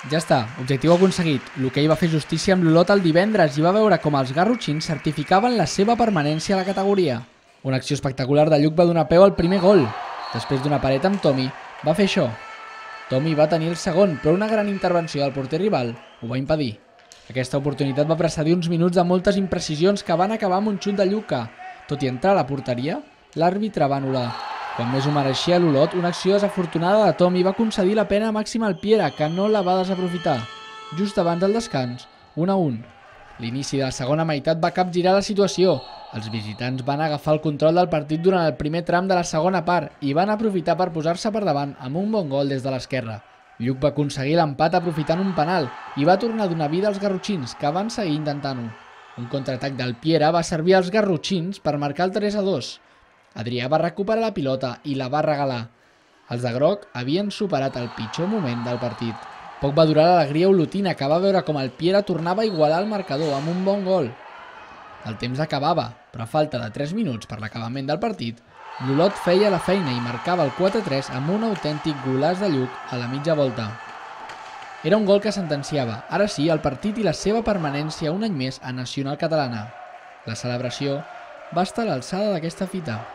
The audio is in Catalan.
Ja està, objectiu aconseguit. L'hoquei va fer justícia amb l'Olot el divendres i va veure com els garrotxins certificaven la seva permanència a la categoria. Una acció espectacular de Lluc va donar peu al primer gol. Després d'una paret amb Tomi, va fer això. Tomi va tenir el segon, però una gran intervenció del porter rival ho va impedir. Aquesta oportunitat va precedir uns minuts de moltes imprecisions que van acabar amb un xut de Lluc que, tot i entrar a la porteria, l'àrbitre va anul·lar. Quan més ho mereixia l'Olot, una acció desafortunada de Tomi va concedir la pena màxima al Piera, que no la va desaprofitar. Just abans del descans, 1-1. L'inici de la segona meitat va capgirar la situació. Els visitants van agafar el control del partit durant el primer tram de la segona part i van aprofitar per posar-se per davant amb un bon gol des de l'esquerra. Lluc va aconseguir l'empat aprofitant un penal i va tornar a donar vida als garrotxins, que van seguir intentant-ho. Un contraatac del Piera va servir als garrotxins per marcar el 3-2. Adrià va recuperar la pilota i la va regalar. Els de groc havien superat el pitjor moment del partit. Poc va durar l'alegria olotina, que va veure com el Piera tornava a igualar el marcador amb un bon gol. El temps acabava, però a falta de 3 minuts per l'acabament del partit, l'Olot feia la feina i marcava el 4-3 amb un autèntic golaç de Lluc a la mitja volta. Era un gol que sentenciava, ara sí, el partit i la seva permanència un any més a Nacional Catalana. La celebració va estar a l'alçada d'aquesta fita.